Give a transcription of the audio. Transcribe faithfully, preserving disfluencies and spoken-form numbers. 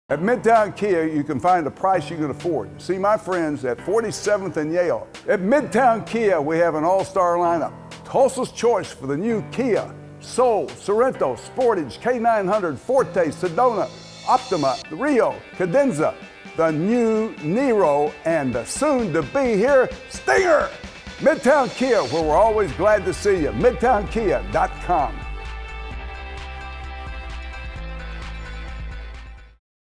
At Midtown Kia, you can find a price you can afford. See my friends at forty-seventh and Yale. At Midtown Kia, we have an all-star lineup. Tulsa's choice for the new Kia, Soul, Sorento, Sportage, K nine hundred, Forte, Sedona, Optima, Rio, Cadenza, the new Nero, and the soon-to-be here Stinger. Midtown Kia, where we're always glad to see you. midtown kia dot com.